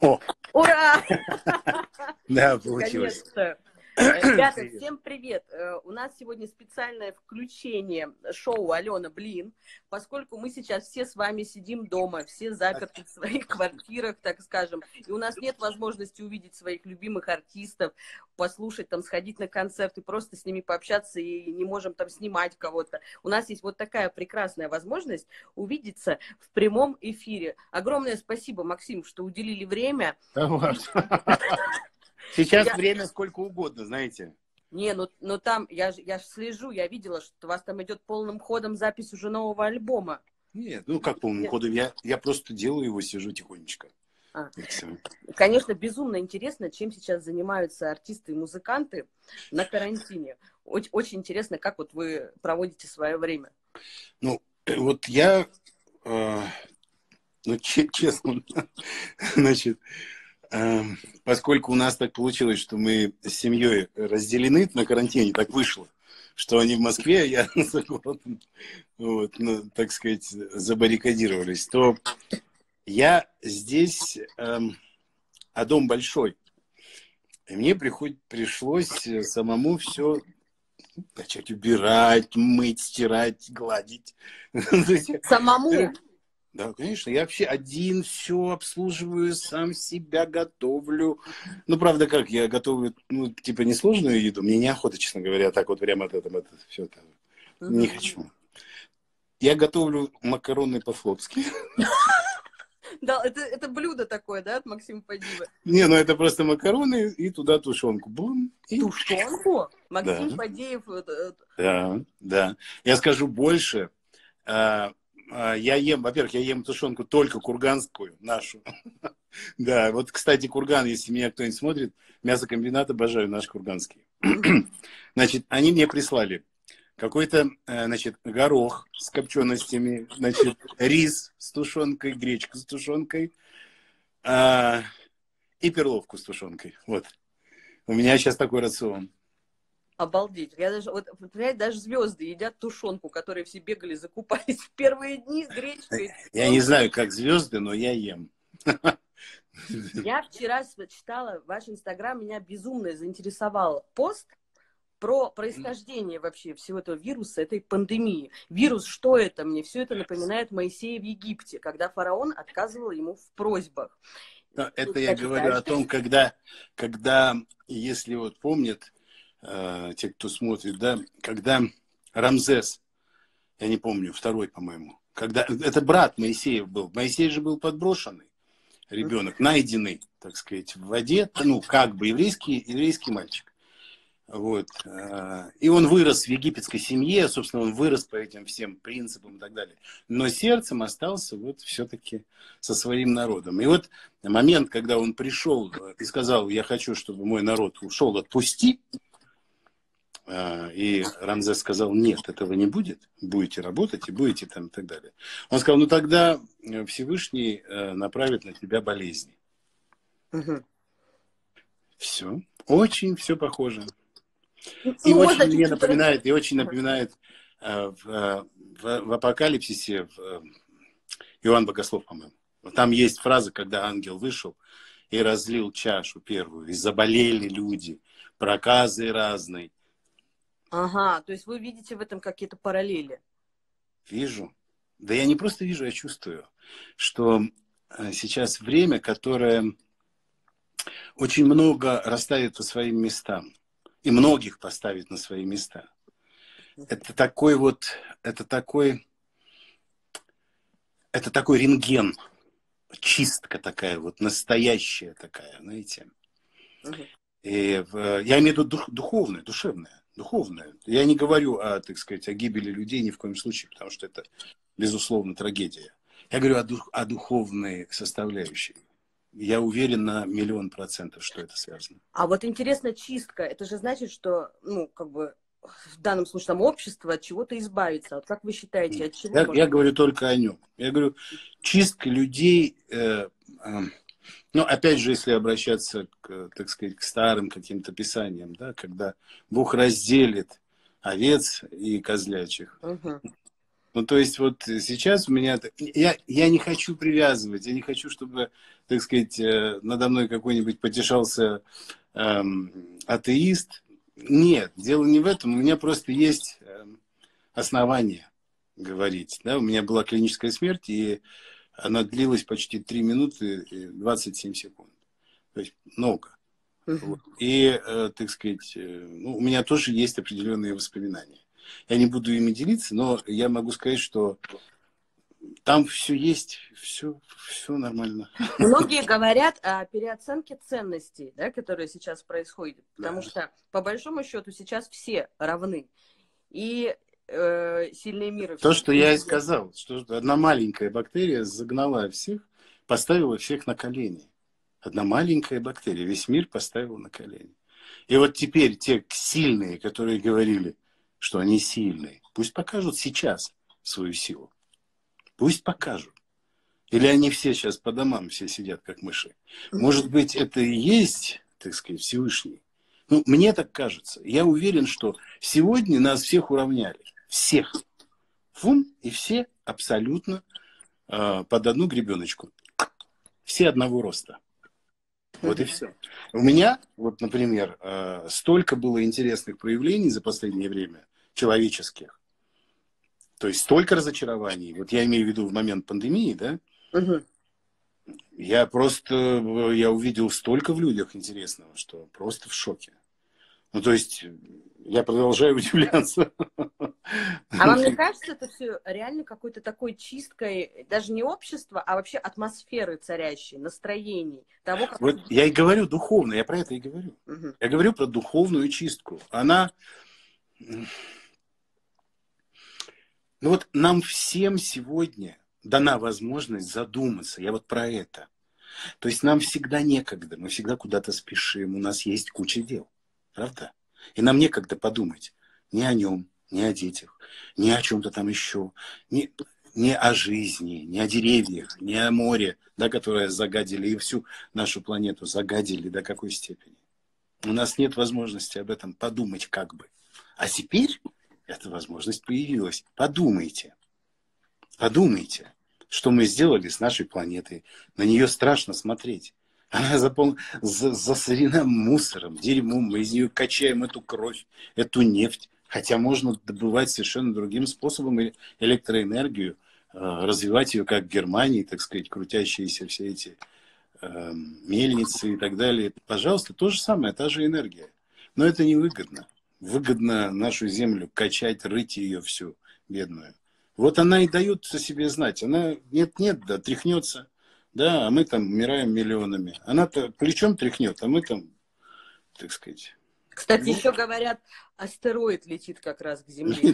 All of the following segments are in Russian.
О, Ура! да, получилось. Наконец-то. Ребята, всем привет! У нас сегодня специальное включение шоу «Алена Блин», поскольку мы сейчас все с вами сидим дома, все заперты в своих квартирах, так скажем, и у нас нет возможности увидеть своих любимых артистов, послушать, там, сходить на концерт и просто с ними пообщаться, и не можем там снимать кого-то. У нас есть вот такая прекрасная возможность увидеться в прямом эфире. Огромное спасибо, Максим, что уделили время. Сейчас время сколько угодно, знаете. Не, ну там, я ж слежу, я видела, что у вас там идет полным ходом запись уже нового альбома. Нет, ну как полным ходом, я просто делаю его, сижу тихонечко. Конечно, безумно интересно, чем сейчас занимаются артисты и музыканты на карантине. Очень интересно, как вот вы проводите свое время. Ну, вот я, ну, честно, значит, поскольку у нас так получилось, что мы с семьей разделены на карантине, так вышло, что они в Москве, а я за городом, вот, ну, так сказать, забаррикадировались, то я здесь, а дом большой, и мне пришлось самому все начать убирать, мыть, стирать, гладить. Самому? Да, конечно. Я вообще один все обслуживаю, сам себя готовлю. Ну, правда, как, я готовлю, ну, типа, несложную еду. Мне неохота, честно говоря, так вот прямо это все это. Не хочу. Я готовлю макароны по-флотски. Да, это блюдо такое, да, от Максима Фадеева? Не, ну это просто макароны и туда тушенку. Бум, и... Тушенку? Максим Фадеев... Да. Я скажу больше. Я ем, во-первых, я ем тушенку только курганскую, нашу. Да, вот, кстати, Курган, если меня кто-нибудь смотрит, мясокомбинат обожаю, наш курганский. Значит, они мне прислали какой-то, значит, горох с копченостями, значит, рис с тушенкой, гречка с тушенкой и перловку с тушенкой. Вот. У меня сейчас такой рацион. Обалдеть. Я даже, вот, даже звезды едят тушенку, которые все бегали, закупались в первые дни с гречкой. Я не знаю, как звезды, но я ем. Я вчера читала ваш инстаграм, меня безумно заинтересовал пост про происхождение вообще всего этого вируса, этой пандемии. Вирус, что это? Мне все это напоминает Моисея в Египте, когда фараон отказывал ему в просьбах. Это я говорю о том, когда, если вот помнят, те, кто смотрит, да, когда Рамзес, я не помню, второй, по-моему, когда, это брат Моисеев был, Моисей же был подброшенный ребенок, найденный, так сказать, в воде, ну, как бы еврейский мальчик. Вот. И он вырос в египетской семье, собственно, он вырос по этим всем принципам и так далее. Но сердцем остался вот все-таки со своим народом. И вот момент, когда он пришел и сказал, я хочу, чтобы мой народ ушел, отпусти. И Рамзес сказал, нет, этого не будет. Будете работать и будете там и так далее. Он сказал, ну тогда Всевышний направит на тебя болезни. Все. Очень все похоже. И очень мне напоминает, в Апокалипсисе, Иоанн Богослов, по-моему. Там есть фраза, когда ангел вышел и разлил чашу первую, и заболели люди, проказы разные. Ага, то есть вы видите в этом какие-то параллели? Вижу. Да я не просто вижу, я чувствую, что сейчас время, которое очень много расставит по своим местам. И многих поставит на свои места. Это такой рентген, чистка такая, вот настоящая такая, знаете. И я имею в виду духовная, духовная. Я не говорю так сказать, о гибели людей ни в коем случае, потому что это, безусловно, трагедия. Я говорю о духовной составляющей. Я уверен на 1000000%, что это связано. А вот интересно, чистка, это же значит, что, ну, как бы, в данном случае, там, общество от чего-то избавится. Вот как вы считаете, от чего? Я говорю только о нем. Я говорю, чистка людей, ну, опять же, если обращаться, так сказать, к старым каким-то писаниям, да, когда Бог разделит овец и козлячих. Ну, то есть вот сейчас у меня... Я не хочу привязывать, я не хочу, чтобы, так сказать, надо мной какой-нибудь потешался атеист. Нет, дело не в этом. У меня просто есть основания говорить. Да? У меня была клиническая смерть, и она длилась почти 3 минуты и 27 секунд. То есть много. Вот. И, так сказать, ну, у меня тоже есть определенные воспоминания. Я не буду ими делиться, но я могу сказать, что там все есть, все нормально. Многие говорят о переоценке ценностей, да, которые сейчас происходят, потому что, по большому счету, сейчас все равны. И сильные мира. То, что я и сказал, что одна маленькая бактерия загнала всех, поставила всех на колени. Одна маленькая бактерия весь мир поставила на колени. И вот теперь те сильные, которые говорили, что они сильные, пусть покажут сейчас свою силу. Пусть покажут. Или они все сейчас по домам все сидят, как мыши. Может быть, это и есть, так сказать, Всевышний. Ну, мне так кажется. Я уверен, что сегодня нас всех уравняли. Всех. Фум, и все абсолютно под одну гребеночку. Все одного роста. Вот и все. У меня, вот, например, столько было интересных проявлений за последнее время, человеческих. То есть столько разочарований. Вот я имею в виду в момент пандемии, да? Я увидел столько в людях интересного, что просто в шоке. Ну, то есть, я продолжаю удивляться. А вам не кажется, это все реально какой-то такой чисткой, даже не общества, а вообще атмосферы царящей, настроений, того, как... Вот я и говорю духовно, я про это и говорю. Я говорю про духовную чистку. Она... Ну вот нам всем сегодня дана возможность задуматься. Я вот про это. То есть нам всегда некогда, мы всегда куда-то спешим, у нас есть куча дел. Правда? И нам некогда подумать ни о нем, ни о детях, ни о чем-то там еще, ни о жизни, ни о деревьях, ни о море, да, которое загадили, и всю нашу планету загадили до какой степени. У нас нет возможности об этом подумать как бы. А теперь эта возможность появилась. Подумайте. Подумайте, что мы сделали с нашей планетой. На нее страшно смотреть. Она засорена мусором, дерьмом. Мы из нее качаем эту кровь, эту нефть. Хотя можно добывать совершенно другим способом электроэнергию, развивать ее, как в Германии, так сказать, крутящиеся все эти мельницы и так далее. Пожалуйста, то же самое, та же энергия. Но это невыгодно. Выгодно нашу землю качать, рыть ее всю, бедную. Вот она и дает о себе знать. Она нет-нет, да, тряхнется. Да, а мы там умираем миллионами. Она-то плечом тряхнет, а мы там, так сказать... Кстати, еще говорят, астероид летит как раз к Земле.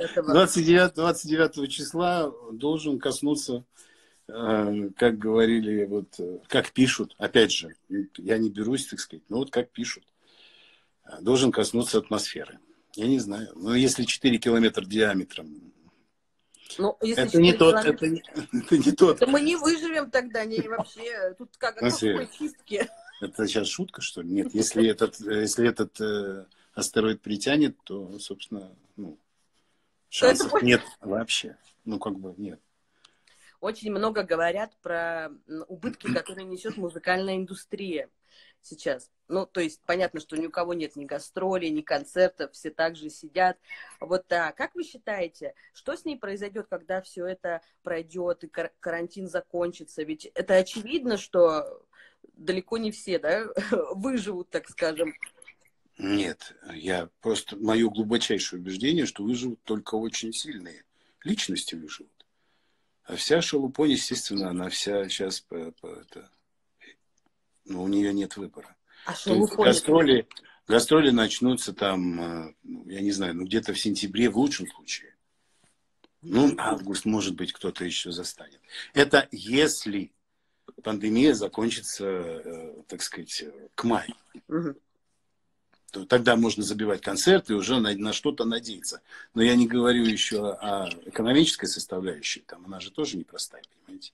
29 числа должен коснуться, как говорили, вот, как пишут, опять же, я не берусь, так сказать, но вот как пишут, должен коснуться атмосферы. Я не знаю, но если 4 километра диаметром, ну, если это не тот, это не тот. То мы не выживем тогда, не вообще. Тут как о какой чистке. Это сейчас шутка, что ли? Нет, если этот астероид притянет, то, собственно, шансов нет вообще. Ну, как бы нет. Очень много говорят про убытки, которые несет музыкальная индустрия сейчас. Ну, то есть, понятно, что ни у кого нет ни гастролей, ни концертов, все также сидят. Вот, да. Как вы считаете, что с ней произойдет, когда все это пройдет и карантин закончится? Ведь это очевидно, что далеко не все, да, выживут, так скажем. Нет, мое глубочайшее убеждение, что выживут только очень сильные личности выживут. А вся шелупонь, естественно, она вся сейчас но у нее нет выбора. А гастроли начнутся там, я не знаю, где-то в сентябре в лучшем случае. Ну, август, может быть, кто-то еще застанет. Это если пандемия закончится, так сказать, к маю. То тогда можно забивать концерты и уже на что-то надеяться. Но я не говорю еще о экономической составляющей. Там она же тоже непростая, понимаете.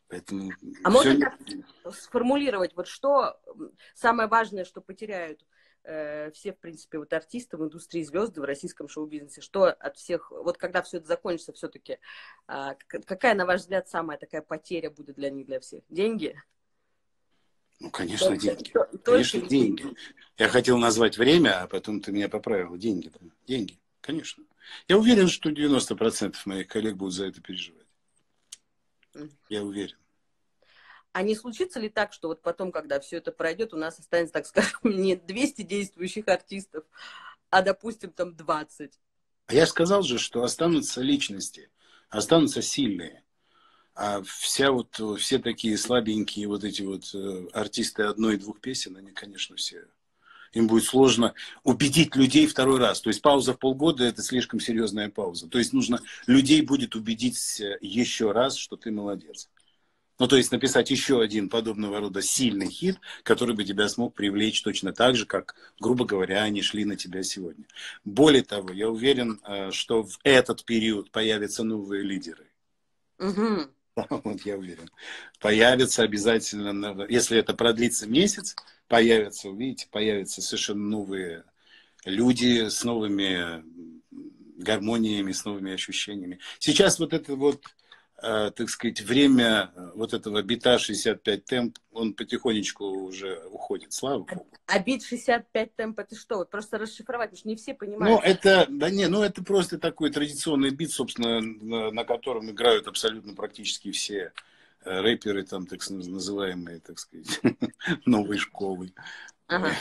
Поэтому можно так сформулировать, вот что самое важное, что потеряют все, в принципе, вот артисты в индустрии, звезды в российском шоу-бизнесе, что от всех, вот когда все это закончится, все-таки, какая, на ваш взгляд, самая такая потеря будет для них, для всех? Деньги? Ну, конечно, деньги. Только Конечно, деньги. Я хотел назвать время, а потом ты меня поправил. Деньги, да. Деньги, конечно. Я уверен, что 90% моих коллег будут за это переживать. Я уверен. А не случится ли так, что вот потом, когда все это пройдет, у нас останется, так скажем, не 200 действующих артистов, а, допустим, там 20? А я сказал же, что останутся личности, останутся сильные. А все такие слабенькие вот эти вот артисты одной и двух песен, они, конечно, все... Им будет сложно убедить людей второй раз. То есть пауза в полгода – это слишком серьезная пауза. То есть нужно людей будет убедить еще раз, что ты молодец. Ну, то есть написать еще один подобного рода сильный хит, который бы тебя смог привлечь точно так же, как, грубо говоря, они шли на тебя сегодня. Более того, я уверен, что в этот период появятся новые лидеры. Угу. Вот я уверен. Появятся обязательно, если это продлится месяц, появятся, увидите, появятся совершенно новые люди с новыми гармониями, с новыми ощущениями. Сейчас вот это вот, так сказать, время вот этого бита 65 темп, он потихонечку уже уходит, слава богу. А бит 65 темп это что? Вот просто расшифровать, потому что не все понимают. Ну, это просто такой традиционный бит, собственно, на котором играют абсолютно практически все рэперы, там, так называемые, так сказать, новой школы. Ага.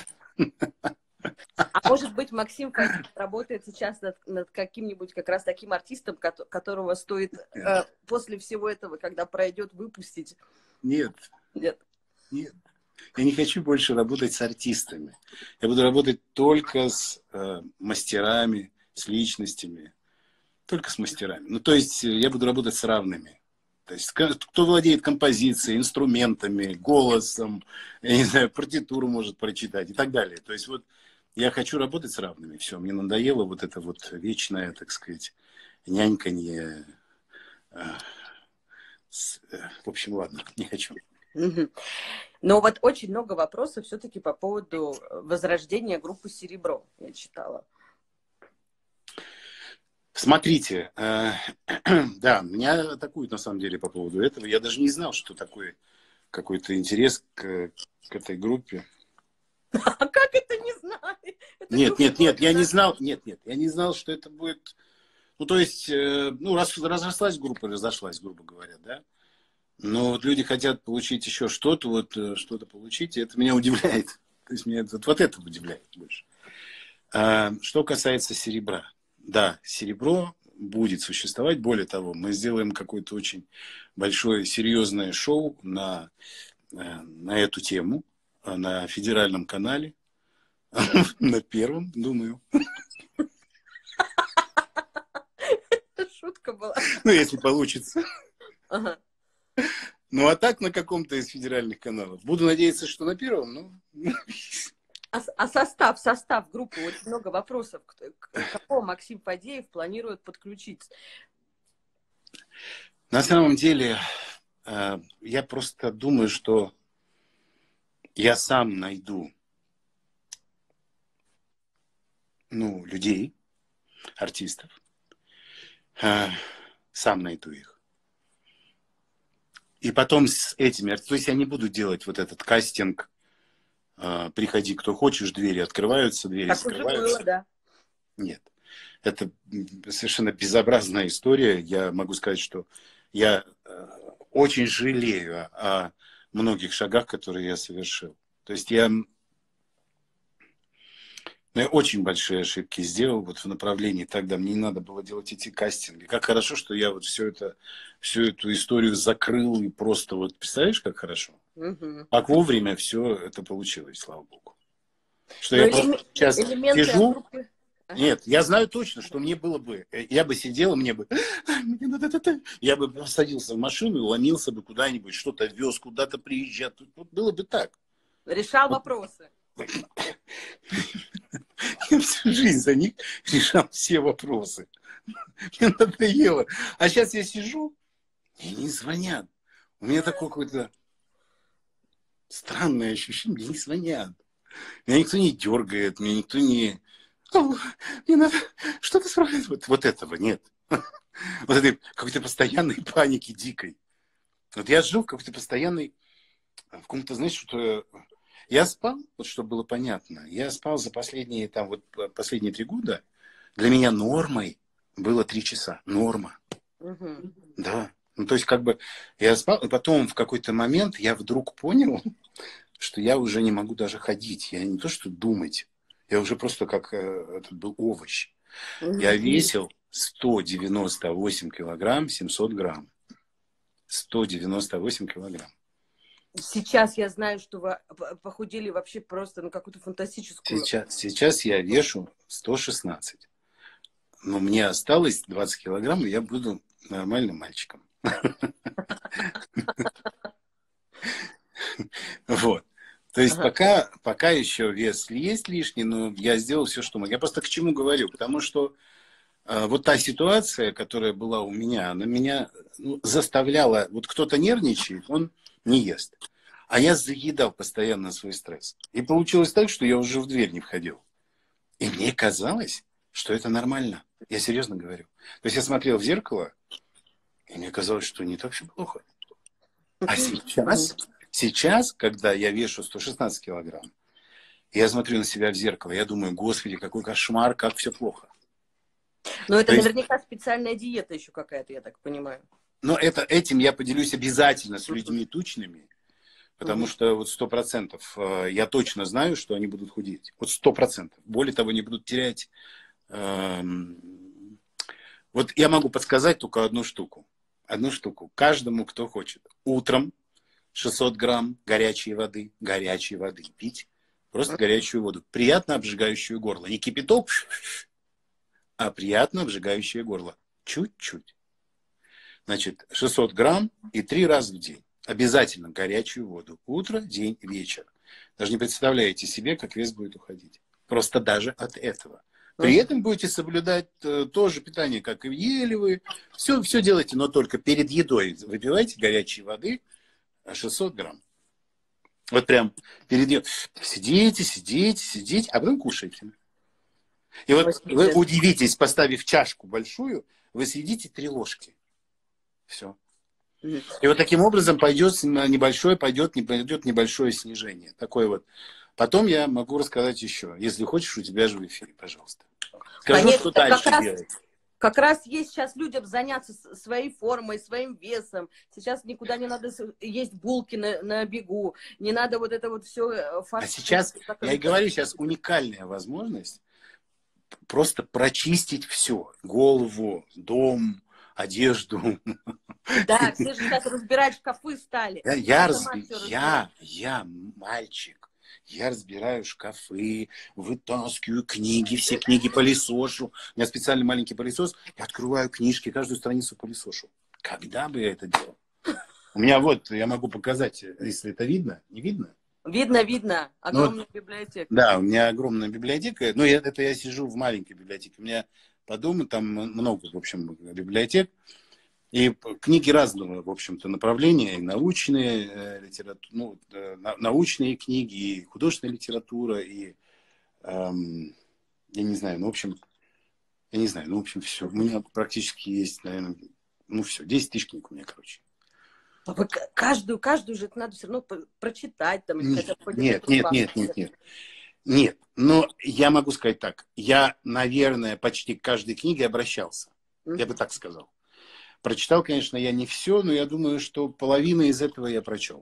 А может быть, Максим Фадеев работает сейчас над каким-нибудь как раз таким артистом, которого стоит после всего этого, когда пройдет, выпустить? Нет. Нет. Нет. Я не хочу больше работать с артистами. Я буду работать только с мастерами, с личностями. Только с мастерами. Ну, то есть я буду работать с равными. То есть кто владеет композицией, инструментами, голосом, я не знаю, партитуру может прочитать и так далее. То есть вот я хочу работать с равными. Все, мне надоело вот это вот вечное, так сказать, няньканье. В общем, ладно, не хочу. Но вот очень много вопросов все-таки по поводу возрождения группы «Серебро», я читала. Смотрите, да, меня атакуют на самом деле по поводу этого. Я даже не знал, что такой какой-то интерес к этой группе. А как это не знаю? Нет, я не знал, я не знал, что это будет... Ну, то есть, ну, разошлась группа, грубо говоря, да. Но вот люди хотят получить еще что-то, что-то получить, и это меня удивляет. То есть, меня вот это удивляет больше. Что касается «Серебра». Да, «Серебро» будет существовать. Более того, мы сделаем какое-то очень большое, серьезное шоу на эту тему на федеральном канале. На первом, думаю. Шутка была. Ну, если получится. Ага. Ну, а так на каком-то из федеральных каналов. Буду надеяться, что на первом, ну... А состав группы, очень много вопросов. Кого Максим Фадеев планирует подключить? На самом деле, я просто думаю, что я сам найду, ну, людей, артистов. Сам найду их. И потом с этими... То есть я не буду делать вот этот кастинг. Приходи, кто хочешь, двери открываются, двери закрываются. Было, да. Нет. Это совершенно безобразная история. Я могу сказать, что я очень жалею о многих шагах, которые я совершил. То есть я очень большие ошибки сделал вот в направлении тогда. Мне не надо было делать эти кастинги. Как хорошо, что я вот всю эту историю закрыл и просто вот... Представляешь, как хорошо? Угу. Как вовремя все это получилось, слава богу. Что я сейчас сижу... Группы... Нет, я знаю точно, что мне было бы... Я бы сидел, я бы садился в машину и ломился бы куда-нибудь, что-то вез, куда-то приезжал. Вот было бы так. Решал вопросы. Я всю жизнь за них решал все вопросы. Мне надоело. А сейчас я сижу, и не звонят. У меня такое какое-то странное ощущение, мне не звонят. Меня никто не дергает, меня никто не... «О, мне надо что-то справить». Вот этого нет. Вот этой какой-то постоянной паники дикой. Вот я жил в какой-то постоянной... В каком-то, знаешь, что... Я спал, вот чтобы было понятно, я спал за последние 3 года. Для меня нормой было 3 часа. Норма. Угу. Да. Ну, то есть, как бы, я спал, и потом в какой-то момент я вдруг понял, что я уже не могу даже ходить. Я не то, что думать. Я уже просто как этот был овощ. Я весил 198 килограмм, 700 грамм. 198 килограмм. Сейчас я знаю, что вы похудели вообще просто на какую-то фантастическую... Сейчас я вешу 116. Но мне осталось 20 килограмм, и я буду нормальным мальчиком. Вот. То есть пока еще вес есть лишний, но я сделал все, что мог. Я просто к чему говорю? Потому что вот та ситуация, которая была у меня, она меня заставляла... Вот кто-то нервничает, он не ест. А я заедал постоянно свой стресс. И получилось так, что я уже в дверь не входил. И мне казалось, что это нормально. Я серьезно говорю. То есть я смотрел в зеркало, и мне казалось, что не так все плохо. А сейчас, когда я вешу 116 килограмм, я смотрю на себя в зеркало, я думаю, господи, какой кошмар, как все плохо. Но это наверняка специальная диета еще какая-то, я так понимаю. Но этим я поделюсь обязательно с людьми тучными, потому что вот 100% я точно знаю, что они будут худеть. Вот 100%. Более того, они будут терять... Вот я могу подсказать только одну штуку. Одну штуку. Каждому, кто хочет. Утром 600 грамм горячей воды пить. Просто горячую воду. Приятно обжигающую горло. Не кипяток, а приятно обжигающее горло. Чуть-чуть. Значит, 600 грамм и 3 раза в день. Обязательно горячую воду. Утро, день, вечер. Даже не представляете себе, как вес будет уходить. Просто даже от этого. При этом будете соблюдать то же питание, как и ели вы. Все делайте, но только перед едой выпивайте горячей воды 600 грамм. Вот прям перед едой. Сидите, а потом кушайте. И вот вы удивитесь, поставив чашку большую, вы съедите 3 ложки. Все. И вот таким образом пойдет небольшое снижение. Такое вот. Потом я могу рассказать еще. Если хочешь, у тебя же в эфире, пожалуйста. Скажу, конечно, что дальше делать. Как раз есть сейчас людям заняться своей формой, своим весом. Сейчас никуда не надо есть булки на бегу. Не надо вот это вот все... А сейчас, я и говорю, сейчас уникальная возможность просто прочистить все. Голову, дом, одежду. Да, все же сейчас разбирать шкафы стали. Я мальчик. Я разбираю шкафы, вытаскиваю книги, все книги пылесошу. У меня специальный маленький пылесос. Я открываю книжки, каждую страницу пылесошу. Когда бы я это делал? У меня вот, я могу показать, если это видно. Не видно? Видно. Огромная библиотека. Да, у меня огромная библиотека. Но я сижу в маленькой библиотеке. У меня по дому там много, в общем, библиотек. И книги разного, в общем-то, направления, и научные, научные книги, и художественная литература, и, я не знаю, в общем, все. У меня практически есть, наверное, все, 10 тысяч книг у меня, короче. Каждую же надо все равно прочитать. Там, Нет, но я могу сказать так. Я, наверное, почти к каждой книге обращался. Я бы так сказал. Прочитал, конечно, я не все, но я думаю, что половину из этого я прочел.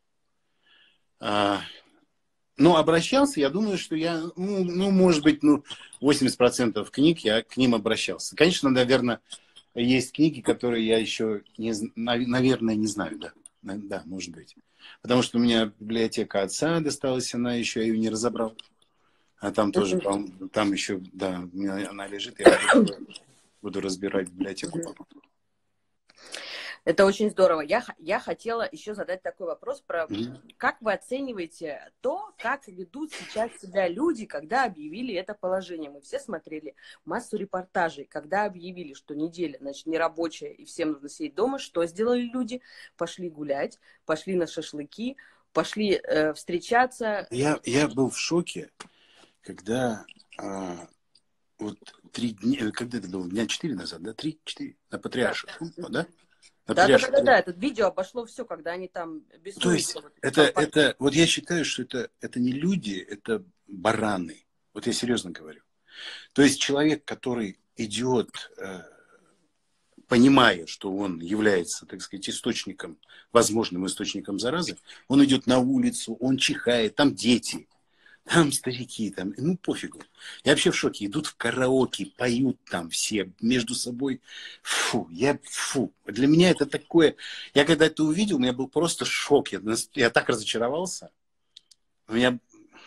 Но обращался, я думаю, что я, может быть, 80% книг я к ним обращался. Конечно, наверное, есть книги, которые я еще, наверное, не знаю, да. Да, может быть. Потому что у меня библиотека отца досталась, она еще, я ее не разобрал. А там тоже, там еще, да, у меня она лежит, я буду разбирать библиотеку папы. Это очень здорово. Я хотела еще задать такой вопрос про как вы оцениваете то, как ведут сейчас себя люди, когда объявили это положение. Мы все смотрели массу репортажей, когда объявили, что неделя, значит, нерабочая, и всем нужно сидеть дома. Что сделали люди? Пошли гулять, пошли на шашлыки, пошли встречаться. Я был в шоке, когда вот 3 дня, когда это было, дня 4 назад, да, 3-4, на Патриарших, да? Да, это видео обошло все, когда они там беснуются. То есть, это, вот я считаю, что это не люди, это бараны. Вот я серьезно говорю. То есть, человек, который идет, понимая, что он является, так сказать, источником, возможным источником заразы, он идет на улицу, он чихает, там дети. Там старики, там, ну пофигу. Я вообще в шоке. Идут в караоке, поют там все между собой. Фу. Для меня это такое... Я когда это увидел, у меня был просто шок. Я так разочаровался. У меня...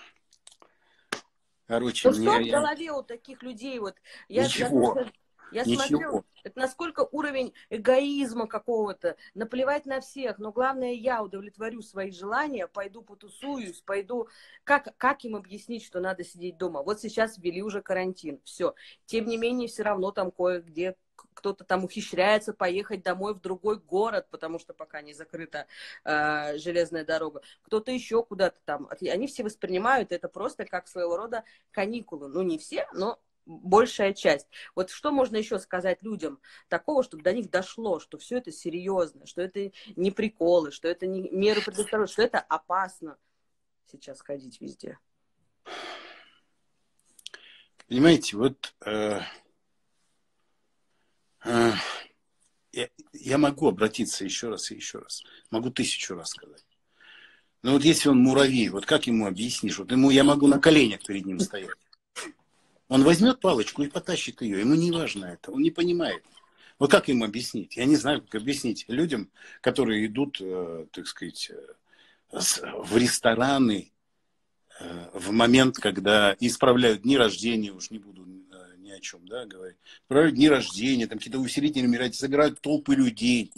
Короче, ну, что в голове у таких людей? Вот, Ничего. Я смотрю, это насколько уровень эгоизма какого-то, наплевать на всех, но главное, я удовлетворю свои желания, пойду потусуюсь, пойду... Как им объяснить, что надо сидеть дома? Вот сейчас ввели уже карантин, все. Тем не менее, все равно там кое-где кто-то там ухищряется поехать домой в другой город, потому что пока не закрыта железная дорога. Кто-то еще куда-то там. Они все воспринимают это просто как своего рода каникулы. Ну, не все, но большая часть. Вот что можно еще сказать людям такого, чтобы до них дошло, что все это серьезно, что это не приколы, что это не меры предосторожности, что это опасно сейчас ходить везде? Понимаете, вот я могу обратиться еще раз и еще раз. Могу 1000 раз сказать. Но вот если он муравей, вот как ему объяснишь? Вот я могу на коленях перед ним стоять. Он возьмет палочку и потащит ее. Ему не важно это. Он не понимает. Вот как ему объяснить? Я не знаю, как объяснить людям, которые идут, так сказать, в рестораны в момент, когда исправляют дни рождения, уж не буду ни о чем, да, говорить. Исправляют дни рождения, там какие-то усилительные мероприятия, собирают толпы людей.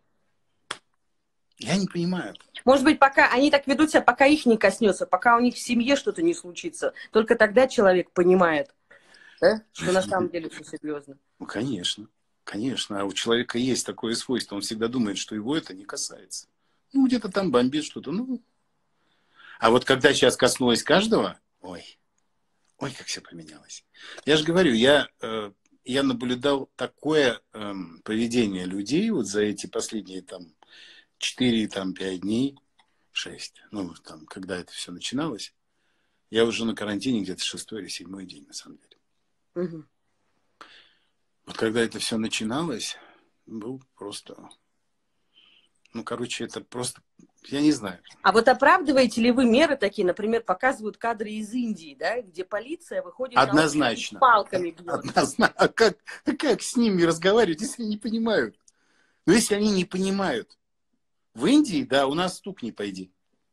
Я не понимаю. Может быть, пока они так ведут себя, пока их не коснется, пока у них в семье что-то не случится. Только тогда человек понимает, да, что на самом деле все серьезно. Ну, конечно. Конечно. А у человека есть такое свойство. Он всегда думает, что его это не касается. Ну, где-то там бомбит что-то. Ну. А вот когда сейчас коснулось каждого, ой, как все поменялось. Я же говорю, я наблюдал такое поведение людей вот за эти последние там 4-5 дней, 6, ну, там, когда это все начиналось. Я уже на карантине где-то 6-й или 7-й день, на самом деле. Угу. Вот когда это все начиналось, был просто... Ну, короче, это просто... Я не знаю. А вот оправдываете ли вы меры такие? Например, показывают кадры из Индии, да, где полиция выходит однозначно. На палками бьет. Однозначно. А как с ними разговаривать, если они не понимают? Ну, если они не понимают. В Индии, да, у нас стук не пойди.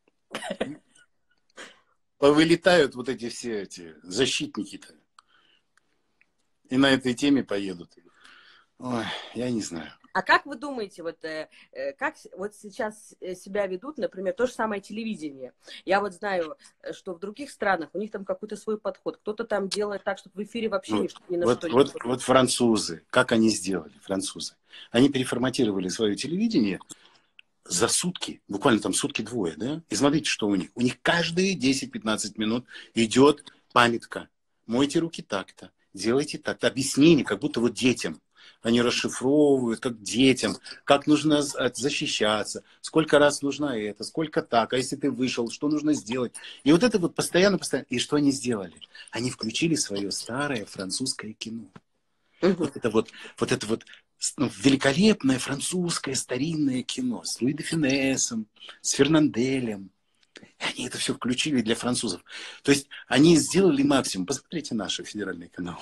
Повылетают вот эти все эти защитники-то. И на этой теме поедут. Ой, я не знаю. А как вы думаете, вот как вот сейчас себя ведут, например, то же самое телевидение? Я вот знаю, что в других странах у них там какой-то свой подход. Кто-то там делает так, чтобы в эфире вообще ни на что не было. Вот французы, как они сделали, французы? Они переформатировали свое телевидение за сутки, буквально там сутки-двое, да? И смотрите, что у них. У них каждые 10-15 минут идет памятка. Мойте руки так-то, делайте так-то. Объяснение, как будто вот детям. Они расшифровывают, как детям, как нужно защищаться, сколько раз нужно это, сколько так, а если ты вышел, что нужно сделать. И вот это вот постоянно. И что они сделали? Они включили свое старое французское кино. Вот это вот великолепное французское старинное кино с Луи де Фюнесом, с Фернанделем. И они это все включили для французов. То есть они сделали максимум. Посмотрите наши федеральные каналы.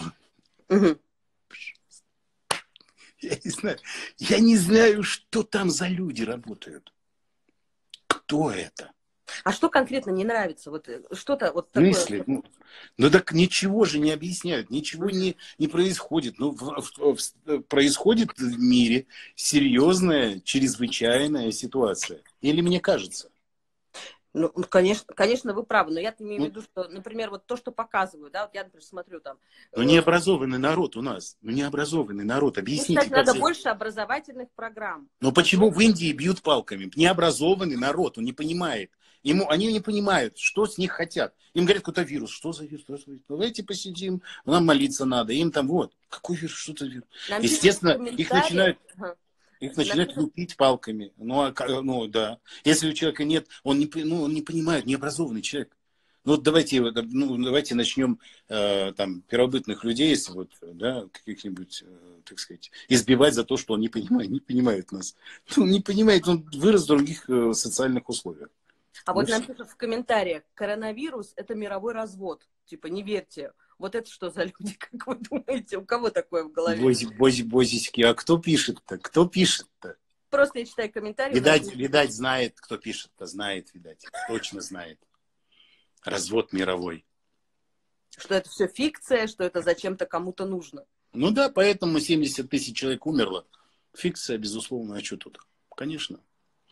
Я не знаю, что там за люди работают. Кто это? А что конкретно не нравится? Вот что-то вот такое. Мысли. Ну так ничего же не объясняют, ничего не происходит. Ну, происходит в мире серьезная, чрезвычайная ситуация. Или мне кажется? Ну, конечно, вы правы, но я имею в виду, что, например, вот то, что показывают, да, вот я, например, смотрю там... Ну, необразованный народ у нас, ну, необразованный народ, объясните, кстати, надо больше образовательных программ. Но почему в Индии бьют палками? Необразованный народ, он не понимает. Они не понимают, что с них хотят. Им говорят, какой-то вирус. Что за вирус? Давайте посидим, нам молиться надо. Им там вот, какой вирус, что за вирус? Нам Естественно, их начинают лупить палками. Ну, да. Если у человека нет, он не понимает, необразованный человек. Ну, давайте начнем там первобытных людей, вот, да, каких-нибудь, так сказать, избивать за то, что он не понимает нас. Он не понимает, он вырос в других социальных условиях. А вот нам пишут в комментариях, коронавирус – это мировой развод. Типа, не верьте. Вот это что за люди, как вы думаете? У кого такое в голове? Бозики, а кто пишет-то? Кто пишет-то? Просто я читаю комментарии. Видать, знает, кто пишет-то, знает, видать. Точно знает. Развод мировой. Что это все фикция, что это зачем-то кому-то нужно. Ну да, поэтому 70 тысяч человек умерло. Фикция, безусловно, а что тут? Конечно.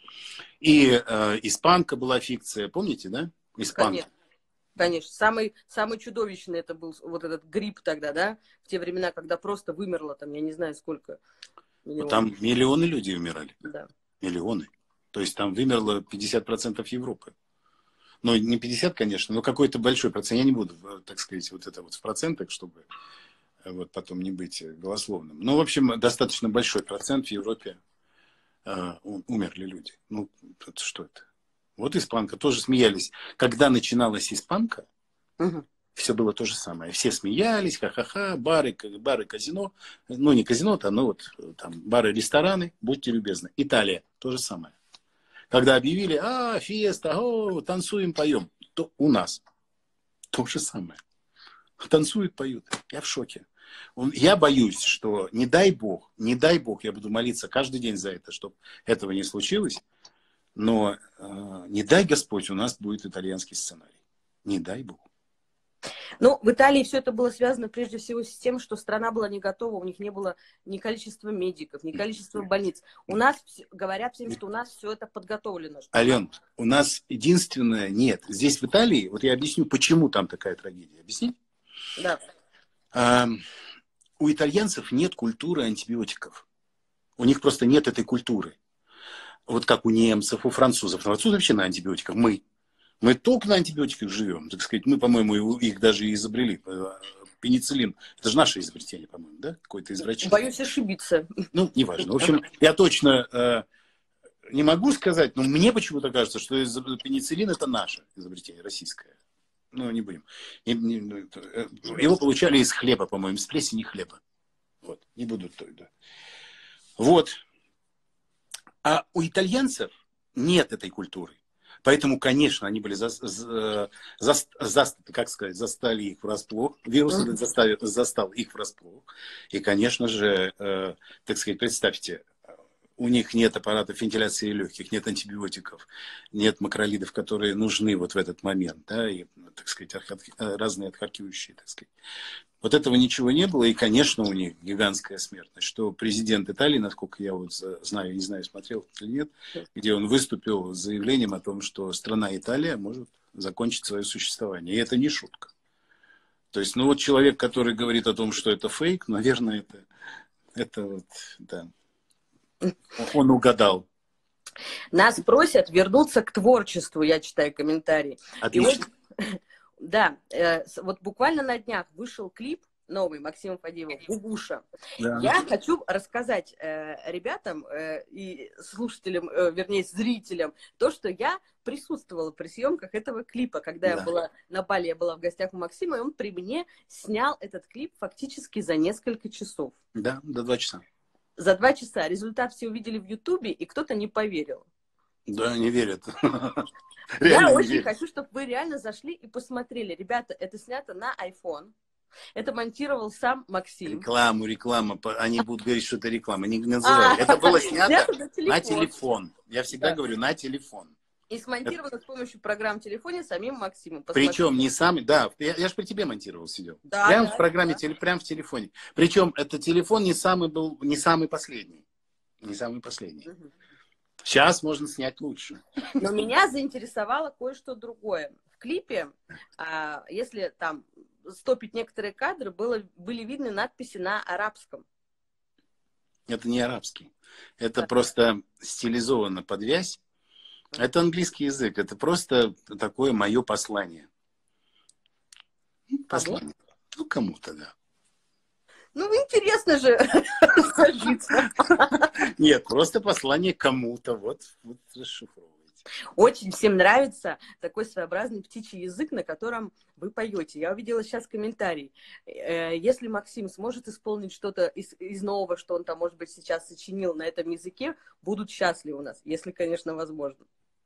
И испанка была фикция, помните, да? Испанка. Конечно. Самый чудовищный это был вот этот грипп тогда, да? В те времена, когда просто вымерло там, я не знаю сколько. Миллионов. Там миллионы людей умирали. Да. Миллионы. То есть там вымерло 50% Европы. Ну, не 50, конечно, но какой-то большой процент. Я не буду, так сказать, вот это вот в процентах, чтобы вот потом не быть голословным. Ну, в общем, достаточно большой процент в Европе умерли люди. Ну, это что это? Вот испанка. Тоже смеялись. Когда начиналась испанка, все было то же самое. Все смеялись, ха-ха-ха, бары, казино. Ну, не казино-то, но вот там бары, рестораны, будьте любезны. Италия, то же самое. Когда объявили, феста, танцуем, поем, то у нас то же самое. Танцуют, поют. Я в шоке. Я боюсь, что не дай бог, я буду молиться каждый день за это, чтобы этого не случилось, но не дай Господь, у нас будет итальянский сценарий. Не дай бог. Ну, в Италии все это было связано прежде всего с тем, что страна была не готова, у них не было ни количества медиков, ни количества больниц. У нас говорят всем, что у нас все это подготовлено. Ален, у нас единственное, нет. Здесь в Италии, вот я объясню, почему там такая трагедия. Объяснить? Да. У итальянцев нет культуры антибиотиков. У них просто нет этой культуры. Вот как у немцев, у французов. Французы вообще на антибиотиках. Мы только на антибиотиках живем. Так сказать, мы, по-моему, их даже и изобрели. Пенициллин. Это же наше изобретение, по-моему, да? Какое-то из врачей. Боюсь ошибиться. Ну, неважно. В общем, я точно не могу сказать, но мне почему-то кажется, что пенициллин это наше изобретение, российское. Ну, не будем. Его получали из хлеба, по-моему, из плесени хлеба. Вот. Не буду. Да. Вот. А у итальянцев нет этой культуры. Поэтому, конечно, они были застали их врасплох. Вирус застал их врасплох. И, конечно же, так сказать, представьте, у них нет аппаратов вентиляции легких, нет антибиотиков, нет макролидов, которые нужны вот в этот момент, да, и, так сказать, разные отхаркивающие, так сказать. Вот этого ничего не было, и, конечно, у них гигантская смертность, что президент Италии, насколько я вот знаю, не знаю, смотрел или нет, где он выступил с заявлением о том, что страна Италия может закончить свое существование, и это не шутка. То есть, ну вот человек, который говорит о том, что это фейк, наверное, это вот, да, он угадал. Нас просят вернуться к творчеству, я читаю комментарии. Отлично. Да, вот буквально на днях вышел клип новый Максима Фадеева «Гугуша». Да. Я хочу рассказать ребятам и слушателям, вернее, зрителям, то, что я присутствовала при съемках этого клипа. Когда я была на Бали, я была в гостях у Максима, и он при мне снял этот клип фактически за несколько часов. Да, до 2 часа. За 2 часа. Результат все увидели в Ютубе, и кто-то не поверил. Да, не верят. Я очень хочу, чтобы вы реально зашли и посмотрели. Ребята, это снято на iPhone. Это монтировал сам Максим. Реклама. Они будут говорить, что это реклама. Не называй. Это было снято на телефон. Я всегда говорю, на телефон. И смонтировано с помощью программ телефона самим Максимом. Причем не сам, да, я же при тебе монтировал, сидел. Да, прямо в программе, прямо в телефоне. Причем этот телефон не самый последний. Не самый последний. Сейчас можно снять лучше. Но меня заинтересовало кое-что другое. В клипе, если там стопить некоторые кадры, были видны надписи на арабском. Это не арабский. Это просто стилизовано под вязь. Это английский язык. Это просто такое мое послание. Послание. Ну, кому-то, да. Ну, интересно же сложиться. Нет, просто послание кому-то. Вот расшифровывайте. Очень всем нравится такой своеобразный птичий язык, на котором вы поете. Я увидела сейчас комментарий. Если Максим сможет исполнить что-то из нового, что он там, может быть, сейчас сочинил на этом языке, будут счастливы у нас, если, конечно, возможно.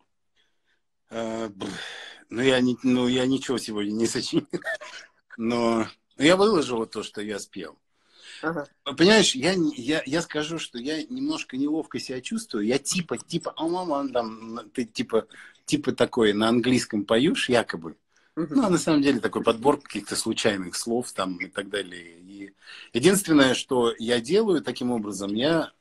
Я ничего сегодня не сочинил. Но я выложил вот то, что я спел. Ага. Понимаешь, я скажу, что я немножко неловко себя чувствую. Я типа, там, ты типа такой на английском поешь, якобы. Ну, а на самом деле такой подбор каких-то случайных слов там и так далее. И единственное, что я делаю таким образом, я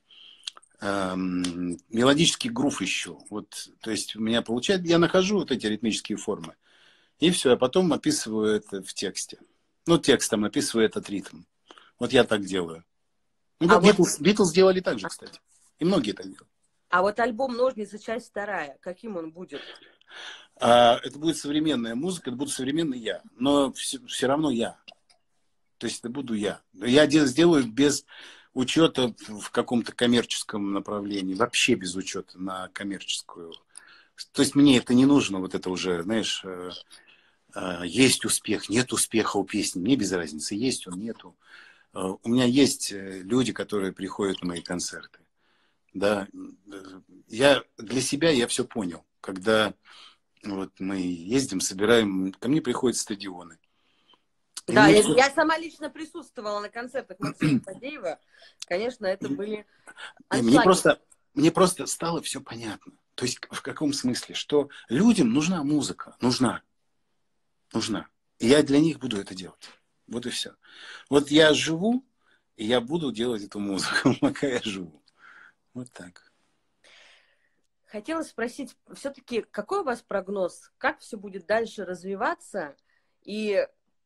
мелодический грув ищу. Вот, то есть у меня получается, я нахожу вот эти ритмические формы. И все, а потом описываю это в тексте. Ну, текстом описываю этот ритм. Вот я так делаю. Ну, да, Битлз делали так же, кстати. И многие так делают. А вот альбом «Ножницы. Часть 2», каким он будет? Это будет современная музыка, это буду современный я. Но все равно я. То есть это буду я. Я сделаю без учета в каком-то коммерческом направлении. Вообще без учета на коммерческую. То есть мне это не нужно, вот это уже, знаешь, есть успех, нет успеха у песни. Мне без разницы, есть он, нету. У меня есть люди, которые приходят на мои концерты. Да, для себя я все понял. Когда вот мы ездим, собираем, ко мне приходят стадионы. Да, я сама лично присутствовала на концертах Максима Фадеева. Конечно, это были аншлаги. Мне просто стало все понятно. То есть в каком смысле? Что людям нужна музыка. Нужна. И я для них буду это делать. Вот и все. Вот я живу, и я буду делать эту музыку, пока я живу. Вот так. Хотела спросить, все-таки какой у вас прогноз? Как все будет дальше развиваться? И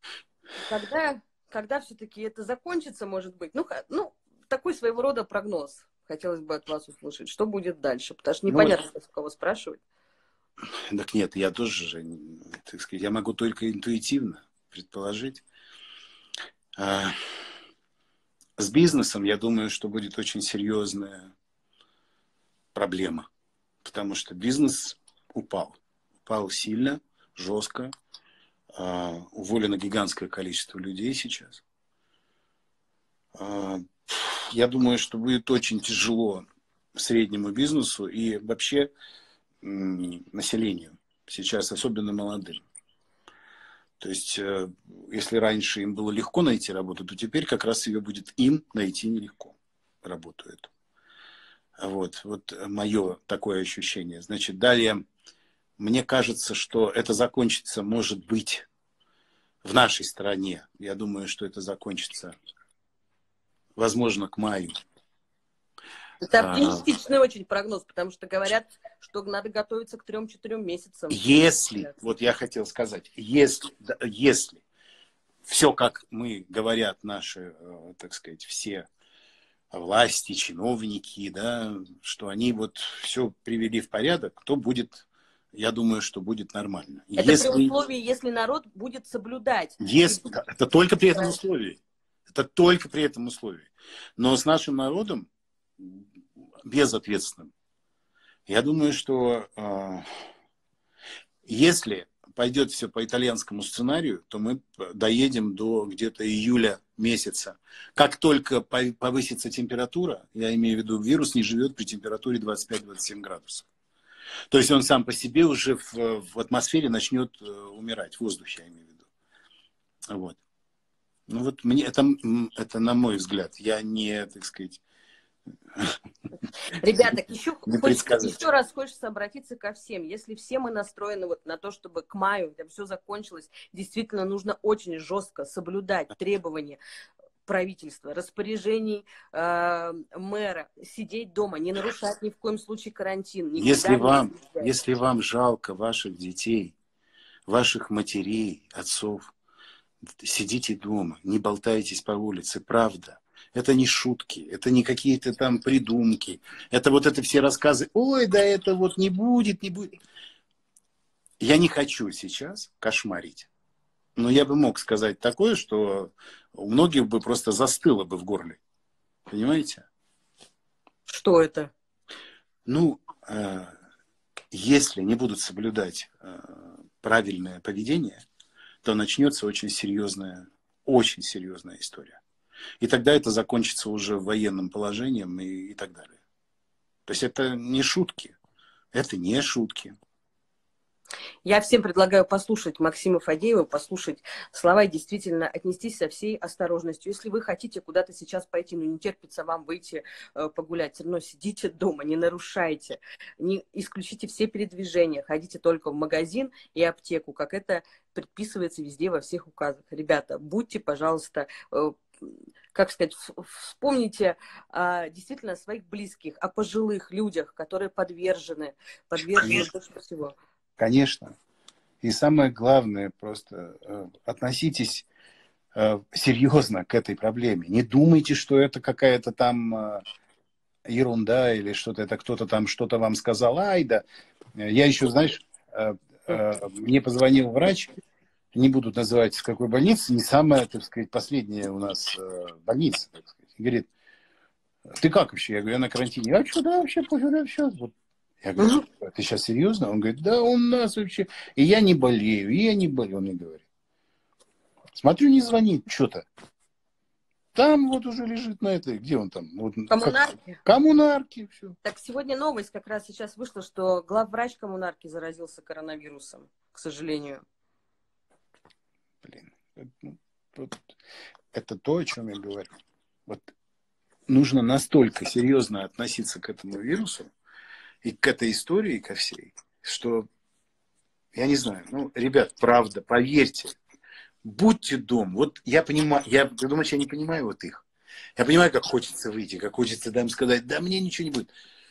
когда все-таки это закончится, может быть? Ну, такой своего рода прогноз. Хотелось бы от вас услышать. Что будет дальше? Потому что непонятно, с кого спрашивать. Так нет, я тоже же, так сказать, я могу только интуитивно предположить. С бизнесом, я думаю, что будет очень серьезная проблема. Потому что бизнес упал. Упал сильно, жестко. Уволено гигантское количество людей сейчас. Я думаю, что будет очень тяжело среднему бизнесу и вообще населению. Сейчас особенно молодым. То есть, если раньше им было легко найти работу, то теперь как раз ее будет им найти нелегко, работу эту. Вот мое такое ощущение. Значит, далее, мне кажется, что это закончится, может быть, в нашей стране. Я думаю, что это закончится, возможно, к маю. Это оптимистичный очень прогноз, потому что говорят, что надо готовиться к 3-4 месяцам. Если, вот я хотел сказать, если все, как мы говорят наши, так сказать, все власти, чиновники, да, что они вот все привели в порядок, то будет, я думаю, что будет нормально. Это при условии, если народ будет соблюдать. Это только при этом условии. Это только при этом условии. Но с нашим народом безответственным, я думаю, что если пойдет все по итальянскому сценарию, то мы доедем до где-то июля месяца. Как только повысится температура, я имею в виду, вирус не живет при температуре 25-27 градусов. То есть он сам по себе уже в атмосфере начнет умирать, в воздухе, я имею в виду. Вот. Ну вот мне это на мой взгляд. Я не, так сказать... Ребята, еще раз хочется обратиться ко всем. Если все мы настроены вот на то, чтобы к маю все закончилось, действительно нужно очень жестко соблюдать требования. правительства, распоряжений мэра, сидеть дома, не нарушать ни в коем случае карантин. Если вам жалко ваших детей, ваших матерей, отцов, сидите дома, не болтайтесь по улице, правда. Это не шутки, это не какие-то там придумки. Это вот это все рассказы, ой, да это вот не будет, не будет. Я не хочу сейчас кошмарить. Но я бы мог сказать такое, что у многих бы просто застыло бы в горле. Понимаете? Что это? Ну, если не будут соблюдать правильное поведение, то начнется очень серьезная история. И тогда это закончится уже военным положением и так далее. То есть это не шутки. Это не шутки. Я всем предлагаю послушать Максима Фадеева, послушать слова и действительно отнестись со всей осторожностью. Если вы хотите куда-то сейчас пойти, но не терпится вам выйти погулять, все равно сидите дома, не нарушайте, не исключите все передвижения, ходите только в магазин и аптеку, как это предписывается везде во всех указах. Ребята, будьте, пожалуйста, как сказать, вспомните действительно о своих близких, о пожилых людях, которые подвержены больше всего. Конечно. И самое главное, просто относитесь серьезно к этой проблеме. Не думайте, что это какая-то там ерунда или что-то, это кто-то там что-то вам сказал. Ай, да. Я еще, знаешь, мне позвонил врач, не буду называть с какой больницы, не самая, так сказать, последняя у нас больница, так сказать. И говорит, ты как вообще? Я говорю, я на карантине. А что, да, вообще, пофиг, да, все. Вот. Я говорю, ты сейчас серьезно? Он говорит, да, у нас вообще... И я не болею, он мне говорит. Смотрю, не звонит, что-то. Там вот уже лежит на этой, где он там? Вот, коммунарке. Коммунарке, все. Так сегодня новость как раз сейчас вышла, что главврач коммунарки заразился коронавирусом, к сожалению. Блин, это то, о чем я говорю. Вот нужно настолько серьезно относиться к этому вирусу и к этой истории, ко всей, что, я не знаю, ну, ребят, правда, поверьте, будьте дома. Вот я понимаю, ты думаешь, я не понимаю вот их? Я понимаю, как хочется выйти, как хочется им сказать, да мне ничего не будет.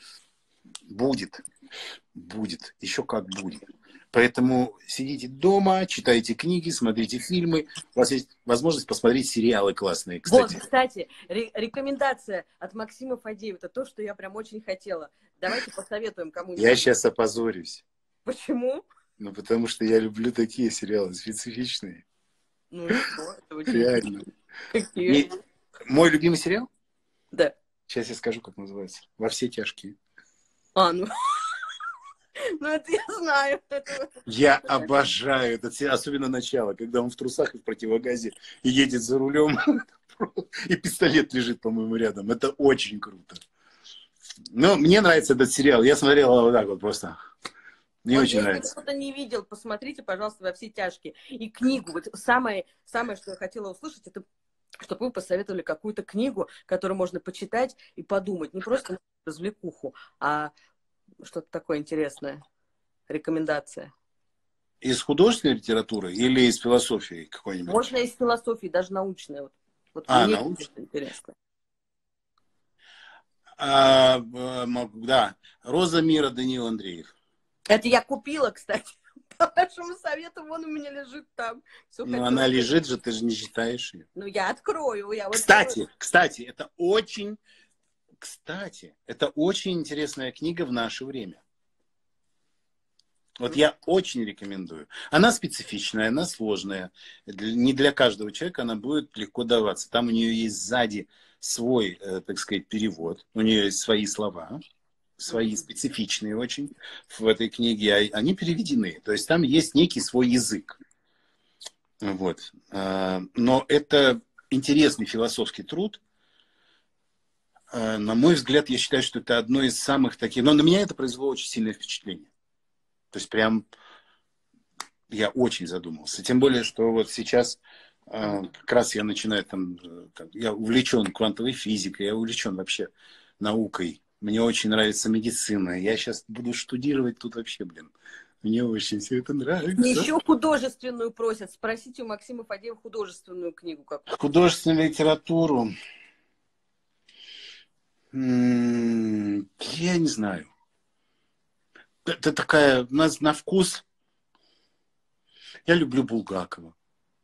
Будет, еще как будет. Поэтому сидите дома, читайте книги, смотрите фильмы. У вас есть возможность посмотреть сериалы классные, кстати. Вот, кстати, рекомендация от Максима Фадеева. Это то, что я прям очень хотела. Давайте посоветуем кому-нибудь. Я сейчас опозорюсь. Почему? Ну, потому что я люблю такие сериалы специфичные. Ну, что? Это очень... Реально. Какие? Мой любимый сериал? Да. Сейчас я скажу, как называется. «Во все тяжкие». Ну... Ну, это я знаю. Я обожаю этот сериал, особенно начало, когда он в трусах и в противогазе и едет за рулем, и пистолет лежит, по-моему, рядом. Это очень круто. Но мне нравится этот сериал. Я смотрел вот так вот просто. Мне очень нравится. Если кто-то не видел, посмотрите, пожалуйста, «Во все тяжкие». И книгу. Вот самое, что я хотела услышать, это чтобы вы посоветовали какую-то книгу, которую можно почитать и подумать. Не просто развлекуху, а что-то такое интересное. Рекомендация. Из художественной литературы или из философии какой-нибудь? Можно из философии, даже научной. Вот мне научной? Интересно. Да. «Роза мира», Даниил Андреев. Это я купила, кстати. По вашему совету, вон у меня лежит там. Она лежит же, ты же не читаешь ее. Ну, я открою. Кстати, это очень интересная книга в наше время. Вот я очень рекомендую. Она специфичная, она сложная. Не для каждого человека она будет легко даваться. Там у нее есть сзади свой, так сказать, перевод. У нее есть свои слова, свои специфичные очень в этой книге. Они переведены. То есть там есть некий свой язык. Вот. Но это интересный философский труд. На мой взгляд, я считаю, что это одно из самых таких... Но на меня это произвело очень сильное впечатление. То есть прям я очень задумался. Тем более, что вот сейчас как раз я начинаю я увлечен квантовой физикой, я увлечен вообще наукой. Мне очень нравится медицина. Я сейчас буду штудировать тут вообще, Мне очень все это нравится. Еще художественную просят. Спросите у Максима Фадеева художественную книгу какую. Художественную литературу. Я не знаю. Это такая, у нас на вкус. Я люблю Булгакова.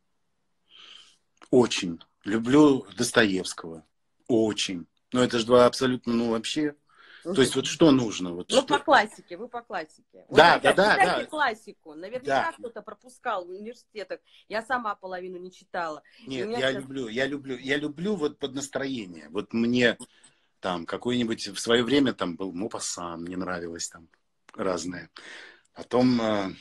Очень. Люблю Достоевского. Очень. Но это же два абсолютно, ну, вообще. То есть вот что нужно? Вот ну, что? по классике, вы по классике. Да, вот, да. Классику. Наверняка кто-то пропускал в университетах. Я сама половину не читала. Нет, я люблю вот под настроение. Вот мне там какой-нибудь в свое время там был Мопассан, мне нравилось там разное. Потом,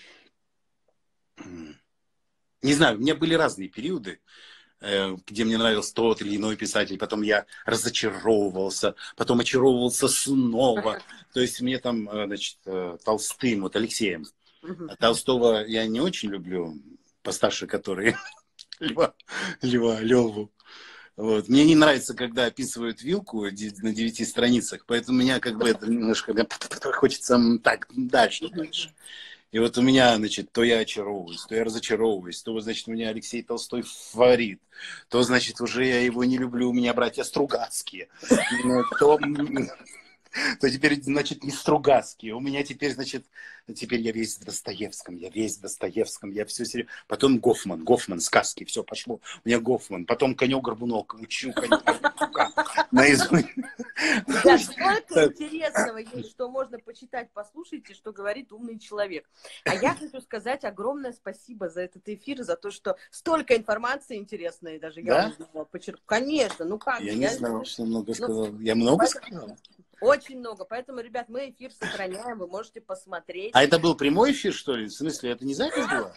не знаю, у меня были разные периоды, где мне нравился тот или иной писатель, потом я разочаровывался, потом очаровывался снова. То есть мне там, значит, Толстым, вот Алексеем. Толстого я не очень люблю, постарше которые, Льву. Вот. Мне не нравится, когда описывают вилку на 9 страницах, поэтому меня как бы это немножко хочется так дальше. И вот у меня, значит, то я очаровываюсь, то я разочаровываюсь, то, значит, у меня Алексей Толстой фаворит, то, значит, уже я его не люблю, у меня братья Стругацкие, то теперь, значит, не Стругацкие. У меня теперь, значит, теперь я весь в Достоевском, я все серьезно. Потом Гофман, сказки, все пошло. У меня Гофман, потом Конек-Горбунок, учу Конек-Горбунка наизусть. Да, столько интересного есть, что можно почитать, послушайте, что говорит умный человек. А я хочу сказать огромное спасибо за этот эфир, за то, что столько информации интересной, даже я узнала, почерпнула. Конечно, ну как? Я не знал, что много сказал. Я много сказал? Очень много. Поэтому, ребят, мы эфир сохраняем, вы можете посмотреть. А это был прямой эфир, что ли? В смысле, это не запись была?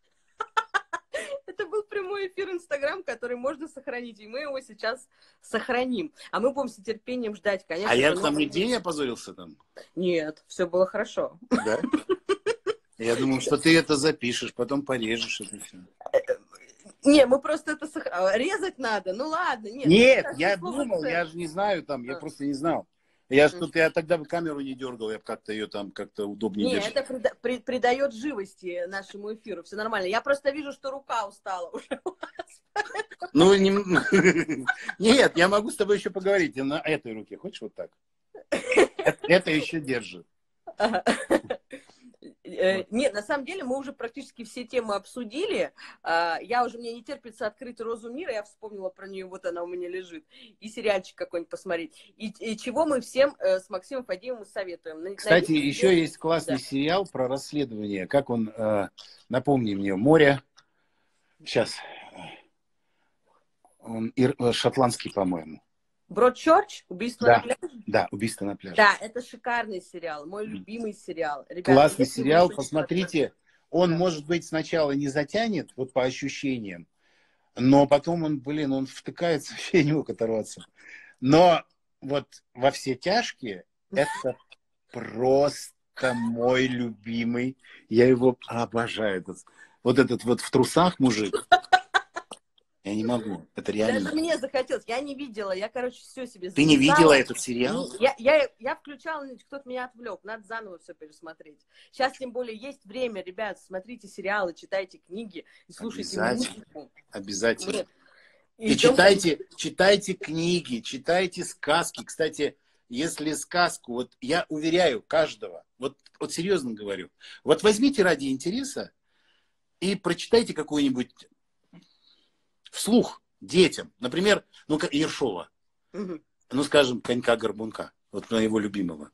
Это был прямой эфир Инстаграм, который можно сохранить, и мы его сейчас сохраним. А мы будем с нетерпением ждать, конечно. А я там нигде не опозорился там? Нет, все было хорошо. Да? Я думал, что ты это запишешь, потом порежешь это все. Не, мы просто это резать надо. Ну ладно, нет. Нет, я думал, я же не знаю там, я просто не знал. Я тогда бы камеру не дергал, я бы как-то ее там как-то удобнее держал. Нет, это придает живости нашему эфиру, все нормально. Я просто вижу, что рука устала уже у вас. Ну, нет, я могу с тобой еще поговорить. На этой руке, хочешь вот так? Это еще держит. Нет, на самом деле мы уже практически все темы обсудили. Мне не терпится открыть «Розу мира», я вспомнила про нее, вот она у меня лежит. И сериальчик какой-нибудь посмотреть. И чего мы всем с Максимом Фадеевым советуем. Кстати, еще есть классный сериал про расследование. Как он, напомни мне, «Море». Сейчас. Он шотландский, по-моему. Бродчерч? Убийство на пляже? Да, «Убийство на пляже». Да, это шикарный сериал, мой любимый сериал. Ребята, классный сериал, посмотрите. Он, может быть, сначала не затянет, вот по ощущениям, но потом он втыкается, вообще не мог оторваться. Но вот «Во все тяжкие» это просто мой любимый. Я его обожаю. Вот этот вот в трусах мужик. Я не могу. Это реально. Даже мне захотелось. Я не видела. Я, все себе записала. Ты не видела этот сериал? Я включала, кто-то меня отвлек. Надо заново все пересмотреть. Сейчас, тем более, есть время, ребят. Смотрите сериалы, читайте книги и слушайте музыку. Обязательно. И читайте книги, читайте сказки. Кстати, если сказку, вот я уверяю каждого, вот серьезно говорю, вот возьмите ради интереса и прочитайте какую-нибудь вслух детям. Например, Ершова. Ну, скажем, «Конька-горбунка». Вот моего любимого.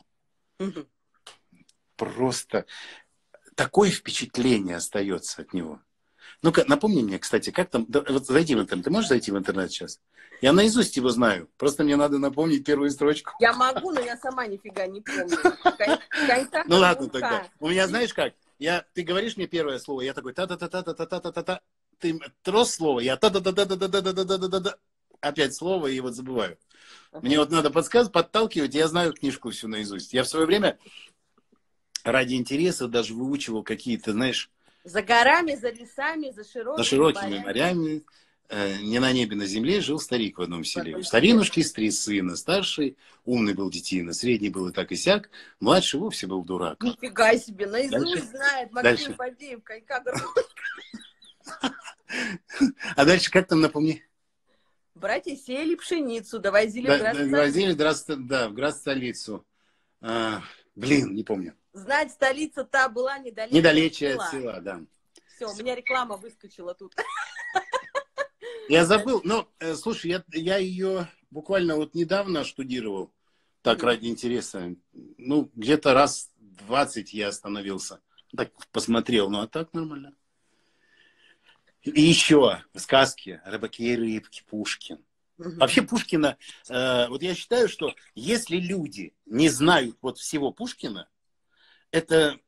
Просто такое впечатление остается от него. Ну-ка, напомни мне, кстати, как там... Вот зайди в интернет. Ты можешь зайти в интернет сейчас? Я наизусть его знаю. Просто мне надо напомнить первую строчку. Я могу, но я сама нифига не помню. Ну ладно тогда. У меня, знаешь как? Ты говоришь мне первое слово, я такой та-та-та-та-та-та-та-та-та-та. Ты трос слово, я та-та-та-та-та-та-та-та-та-та-та. Опять слово, и вот забываю. Мне вот надо подталкивать, я знаю книжку всю наизусть. Я в свое время ради интереса даже выучивал какие-то, знаешь... За горами, за лесами, за широкими морями. не на небе, на земле жил старик в одном селе. У старинушки есть 3 сына. Старший умный был детина, средний был и так и сяк, младший вовсе был дурак. Нифига себе, наизусть Дальше. знает Максим Фадеев, конька. А дальше как там, напомни? Братья сеяли пшеницу, довозили в град-столицу. Блин, не помню. Знать, столица та была недалече от села, да. Все, у меня реклама выскочила тут. Я забыл, но, слушай, я ее буквально вот недавно штудировал, так ради интереса. Ну, где-то раз 20 я остановился, так посмотрел, ну а так нормально. И еще сказки, рыбаки и рыбки, Пушкин. Вообще Пушкина, вот я считаю, что если люди не знают вот всего Пушкина, это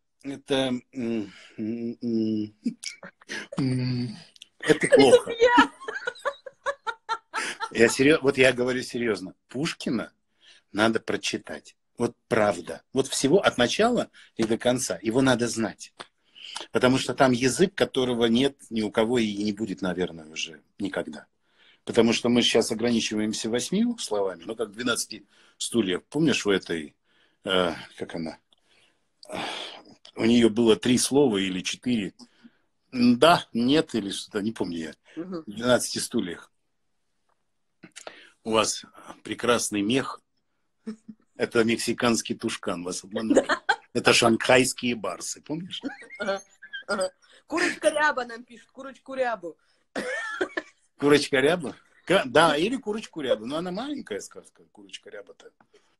плохо. Вот я говорю серьезно. Пушкина надо прочитать. Вот правда. Вот всего от начала и до конца. Его надо знать. Потому что там язык, которого нет ни у кого и не будет, наверное, уже никогда. Потому что мы сейчас ограничиваемся 8 словами, ну как 12 стульев. Помнишь у этой, как она? У нее было 3 слова или 4. Да, нет или что-то, не помню я. 12 стульях. У вас прекрасный мех. Это мексиканский тушкан, вас обманули. Это шанхайские барсы, помнишь? Курочка ряба нам пишет, курочку рябу. Курочка ряба? Да, или курочку рябу. Но она маленькая сказка, курочка ряба-то.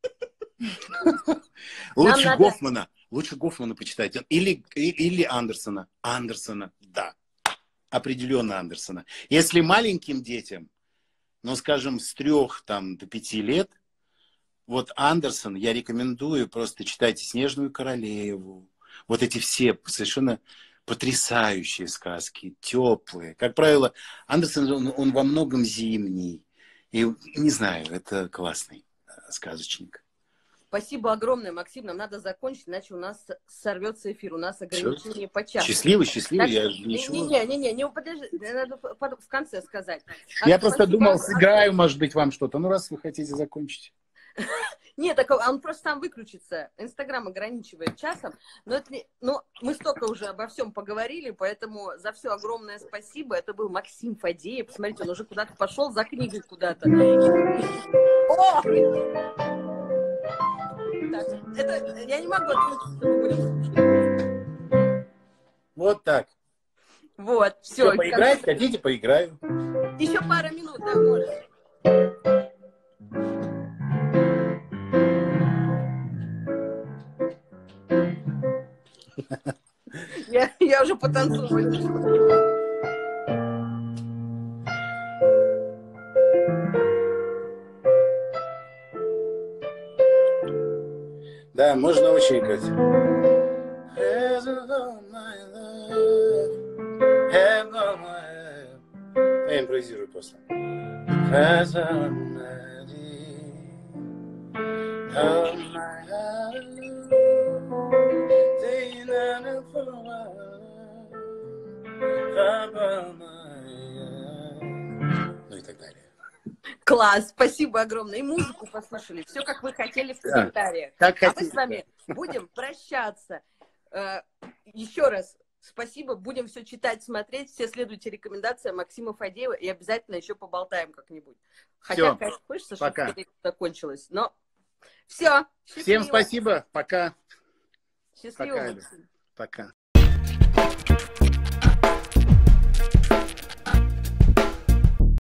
Лучше Гофмана почитать. Или Андерсона. Андерсона, да. Определенно Андерсона. Если маленьким детям, ну, скажем, с 3 до 5 лет, вот Андерсон, я рекомендую, просто читайте «Снежную королеву». Вот эти все совершенно потрясающие сказки, теплые. Как правило, Андерсон, он во многом зимний. И, не знаю, это классный сказочник. Спасибо огромное, Максим. Нам надо закончить, иначе у нас сорвется эфир. У нас ограничение по часу. Счастливый. Я ничего. Не, подожди, надо в конце сказать. Я просто думал, сыграю, может быть, вам что-то. Ну, раз вы хотите закончить. Нет, так он просто сам выключится. Инстаграм ограничивает часом. Но мы столько уже обо всем поговорили, поэтому за все огромное спасибо. Это был Максим Фадеев. Посмотрите, он уже куда-то пошел за книгой куда-то. О! Так, это я не могу отключиться. Вот так. Вот, все. Поиграть? Хотите, поиграю. Еще пара минут, да, может. Я уже потанцую. Да, можно очень играть. Я импровизирую просто. Ну и так далее. Класс, спасибо огромное. И музыку послушали. Все, как вы хотели в комментариях. А мы с вами будем прощаться. Еще раз спасибо. Будем все читать, смотреть. Все следуйте рекомендациям Максима Фадеева. И обязательно еще поболтаем как-нибудь. Хотя, конечно, хочется, чтобы это закончилось. Но все. Всем спасибо. Пока. Счастливо. Пока.